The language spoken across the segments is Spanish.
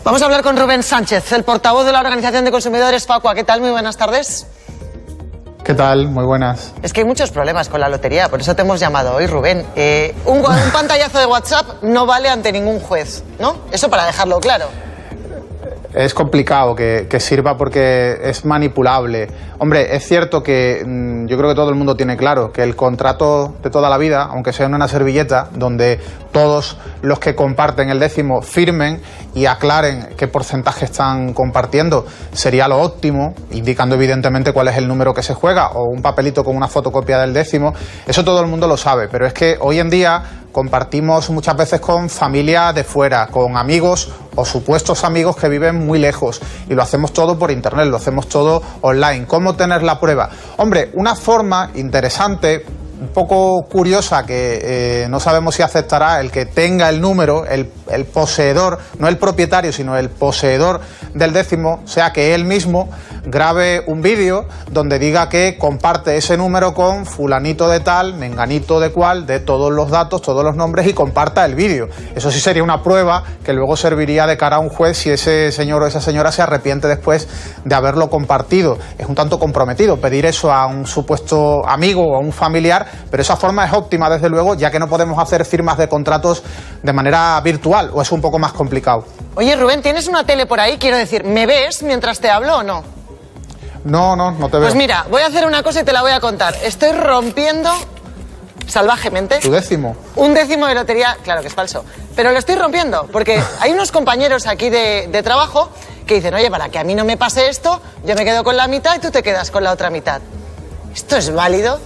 Vamos a hablar con Rubén Sánchez, el portavoz de la Organización de Consumidores Facua. ¿Qué tal? Muy buenas tardes. ¿Qué tal? Muy buenas. Es que hay muchos problemas con la lotería, por eso te hemos llamado hoy, Rubén. Un pantallazo de WhatsApp no vale ante ningún juez, ¿no? Eso para dejarlo claro. Es complicado que sirva porque es manipulable. Hombre, es cierto que yo creo que todo el mundo tiene claro que el contrato de toda la vida, aunque sea en una servilleta, donde todos los que comparten el décimo firmen y aclaren qué porcentaje están compartiendo, sería lo óptimo, indicando evidentemente cuál es el número que se juega, o un papelito con una fotocopia del décimo. Eso todo el mundo lo sabe, pero es que hoy en día compartimos muchas veces con familia de fuera, con amigos o supuestos amigos que viven muy lejos, y lo hacemos todo por internet, lo hacemos todo online. ¿Cómo tener la prueba? Hombre, una forma interesante, un poco curiosa, que no sabemos si aceptará el que tenga el número, el poseedor, no el propietario, sino el poseedor del décimo, sea que él mismo grabe un vídeo donde diga que comparte ese número con fulanito de tal, menganito de cual, de todos los datos, todos los nombres, y comparta el vídeo. Eso sí sería una prueba que luego serviría de cara a un juez si ese señor o esa señora se arrepiente después de haberlo compartido. Es un tanto comprometido pedir eso a un supuesto amigo o a un familiar, pero esa forma es óptima, desde luego, ya que no podemos hacer firmas de contratos de manera virtual, o es un poco más complicado. Oye, Rubén, ¿tienes una tele por ahí? Quiero decir, ¿me ves mientras te hablo o no? No te veo. Pues mira, voy a hacer una cosa y te la voy a contar. Estoy rompiendo salvajemente ¿Tu décimo? un décimo de lotería, claro que es falso, pero lo estoy rompiendo, porque hay unos compañeros aquí de trabajo que dicen, oye, para que a mí no me pase esto, yo me quedo con la mitad y tú te quedas con la otra mitad. ¿Esto es válido?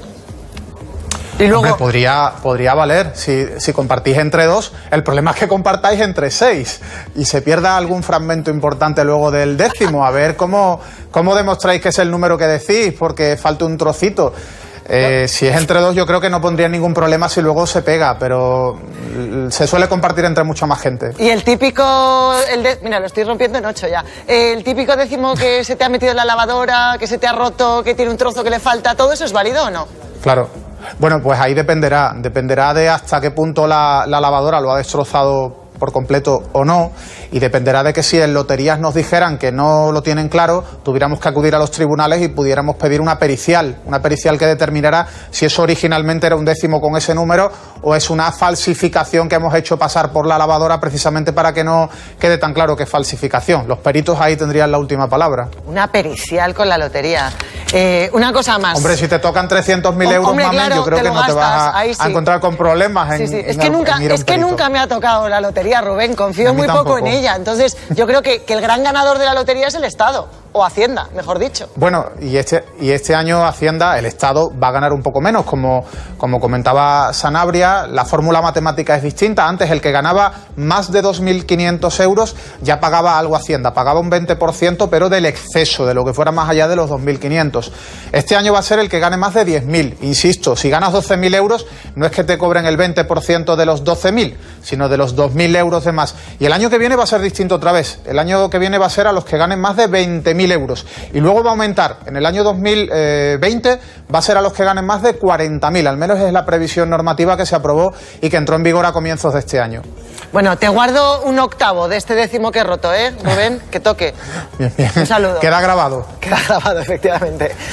Y luego... Hombre, podría valer si compartís entre dos. El problema es que compartáis entre 6 y se pierda algún fragmento importante luego del décimo. A ver cómo demostráis que es el número que decís, porque falta un trocito. Si es entre dos, yo creo que no pondría ningún problema si luego se pega, pero se suele compartir entre mucha más gente. Y el típico... Mira, lo estoy rompiendo en 8 ya. El típico décimo que se te ha metido en la lavadora, que se te ha roto, que tiene un trozo que le falta, ¿todo eso es válido o no? Claro. Bueno, pues ahí dependerá de hasta qué punto la lavadora lo ha destrozado por completo o no, y dependerá de que si en loterías nos dijeran que no lo tienen claro, tuviéramos que acudir a los tribunales y pudiéramos pedir una pericial que determinara si eso originalmente era un décimo con ese número o es una falsificación que hemos hecho pasar por la lavadora precisamente para que no quede tan claro que es falsificación. Los peritos ahí tendrían la última palabra. Una pericial con la lotería. Una cosa más. Hombre, si te tocan 300.000 euros, hombre, mami, claro, yo creo que no te vas a encontrar con problemas. Es que nunca me ha tocado la lotería, Rubén. Confío muy poco en ella. Entonces, yo creo que el gran ganador de la lotería es el Estado. O Hacienda, mejor dicho. Bueno, y este año Hacienda, el Estado, va a ganar un poco menos. Como comentaba Sanabria, la fórmula matemática es distinta. Antes, el que ganaba más de 2.500 euros ya pagaba algo a Hacienda. Pagaba un 20%, pero del exceso, de lo que fuera más allá de los 2.500. Este año va a ser el que gane más de 10.000. Insisto, si ganas 12.000 euros, no es que te cobren el 20% de los 12.000, sino de los 2.000 euros de más. Y el año que viene va a ser distinto otra vez. El año que viene va a ser a los que ganen más de 20.000 euros. Y luego va a aumentar. En el año 2020 va a ser a los que ganen más de 40.000. Al menos es la previsión normativa que se aprobó y que entró en vigor a comienzos de este año. Bueno, te guardo un octavo de este décimo que he roto, Rubén, que toque. Bien. Un saludo. Queda grabado. Queda grabado, efectivamente.